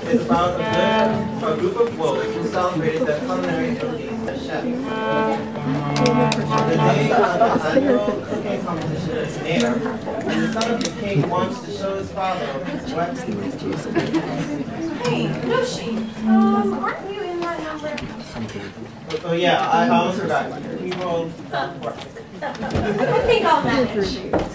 is about a group of wolves who celebrated their culinary abilities as chefs. The day of the annual cooking competition is near, and the son of the king wants to show his father what he was doing. Hey, Yoshi, aren't you in that number? Oh yeah, I almost forgot. We rolled. I think I'll manage.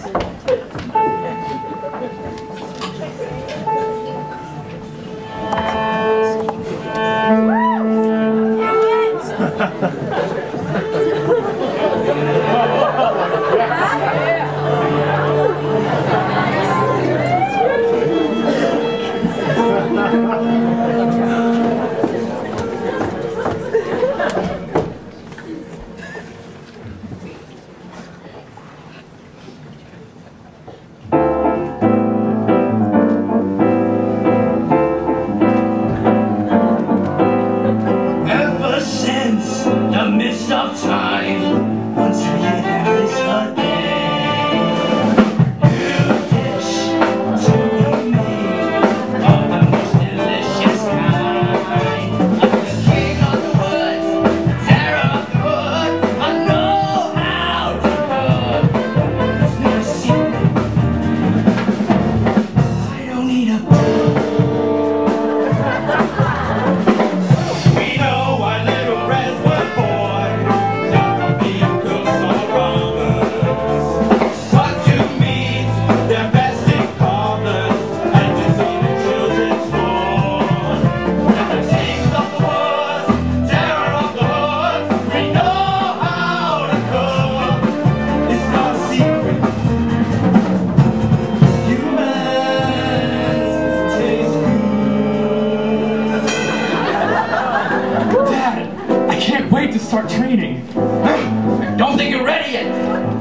Start training. Don't think you're ready yet.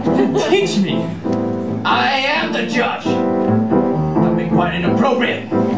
Teach me. I am the judge. That'd be quite inappropriate.